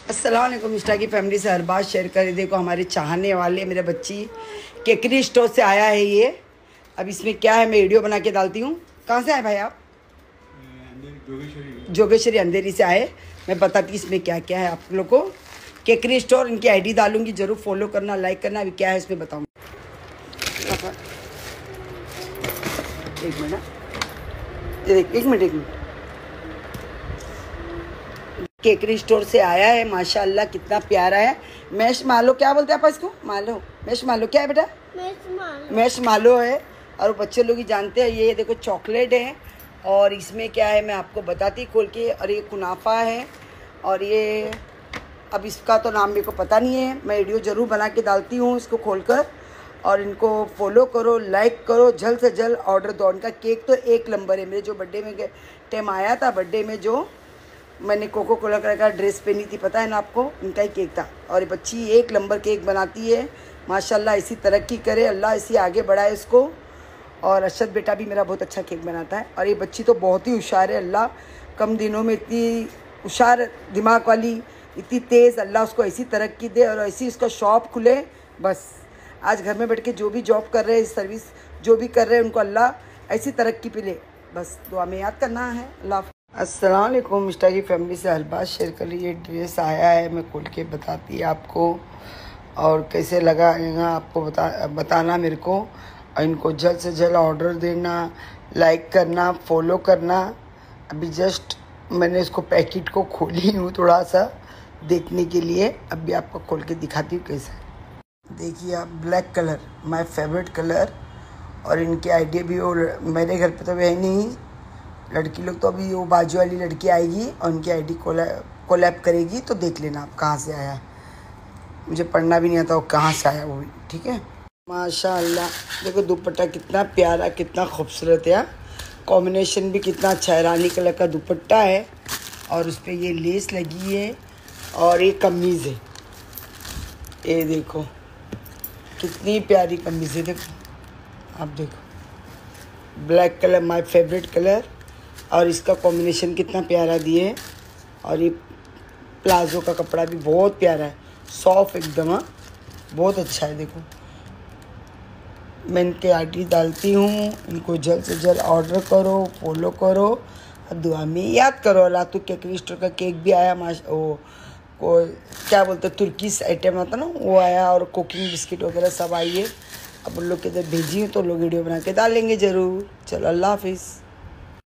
अस्सलाम वालेकुम। मिस्टा की फैमिली से हर बात शेयर करें। देखो हमारे चाहने वाले मेरे बच्ची केकरी स्टोर से आया है ये। अब इसमें क्या है मैं वीडियो बना के डालती हूँ। कहाँ से आए भाई आप? जोगेश्वरी अंधेरी से आए। मैं बताती इसमें क्या क्या है आप लोग को। केकरी स्टोर इनकी आईडी डालूंगी, जरूर फॉलो करना, लाइक करना। अभी क्या है इसमें बताऊँ। एक मिनट, एक मिनट। केकरी स्टोर से आया है, माशाल्लाह कितना प्यारा है। मैश मालो, क्या बोलते हैं आप इसको? मालो, मैश मालो क्या है बेटा? मैश मालो है। और बच्चे लोग ही जानते हैं। ये देखो चॉकलेट है और इसमें क्या है मैं आपको बताती खोल के। और ये कुनाफा है और ये अब इसका तो नाम मेरे को पता नहीं है। मैं वीडियो ज़रूर बना के डालती हूँ इसको खोलकर। और इनको फॉलो करो, लाइक करो, जल्द से जल्द ऑर्डर दो। इनका केक तो एक नंबर है। मेरे जो बर्थडे में टाइम आया था, बर्थडे में जो मैंने कोको कोला का ड्रेस पहनी थी, पता है ना आपको, इनका ही केक था। और ये बच्ची एक नंबर केक बनाती है माशाल्लाह। इसी तरक्की करे अल्लाह, इसी आगे बढ़ाए इसको। और अरशद बेटा भी मेरा बहुत अच्छा केक बनाता है। और ये बच्ची तो बहुत ही होशियार है। अल्लाह कम दिनों में इतनी होशियार दिमाग वाली, इतनी तेज़, अल्लाह उसको ऐसी तरक्की दे और ऐसी उसका शॉप खुले। बस आज घर में बैठ के जो भी जॉब कर रहे हैं, सर्विस जो भी कर रहे हैं, उनको अल्लाह ऐसी तरक्की पे ले। बस दुआ में याद करना है। अल्लाह। अस्सलाम वालेकुम। मिस्टा की फैमिली से हर बात शेयर कर रही है। ड्रेस आया है, मैं खोल के बताती है आपको। और कैसे लगा आपको बताना मेरे को। और इनको जल्द से जल्द ऑर्डर देना, लाइक करना, फॉलो करना। अभी जस्ट मैंने इसको पैकेट को खोली हूँ थोड़ा सा देखने के लिए। अभी आपको खोल के दिखाती हूँ कैसे। देखिए आप, black colour my favourite colour. और इनकी आइडिया भी, और मेरे घर पे तो वह नहीं, लड़की लोग तो अभी वो बाजू वाली लड़की आएगी और उनकी आईडी कोलैब करेगी, तो देख लेना आप कहाँ से आया। मुझे पढ़ना भी नहीं आता वो कहाँ से आया वो भी, ठीक है। माशाल्लाह देखो दुपट्टा कितना प्यारा, कितना खूबसूरत है। कॉम्बिनेशन भी कितना अच्छा है। रानी कलर का दुपट्टा है और उस पर ये लेस लगी है और ये कमीज़ है। ये देखो कितनी प्यारी कमीज़ है। देखो आप, देखो black colour my favourite colour. और इसका कॉम्बिनेशन कितना प्यारा दिए। और ये प्लाजो का कपड़ा भी बहुत प्यारा है, सॉफ्ट एकदम। हाँ बहुत अच्छा है। देखो मैं इनके आईडी डालती हूँ, इनको जल्द से जल्द ऑर्डर करो, फॉलो करो और दुआ में याद करो। अल्लाह तो केकरी स्टोर का केक भी आया। वो क्या बोलते हैं, तुर्कीश आइटम आता ना, वो आया। और कुकिंग बिस्किट वगैरह सब आई है। अब उन लोग के इधर भेजी हूँ तो लोग वीडियो बना के डालेंगे ज़रूर। चलो अल्लाह हाफिज़।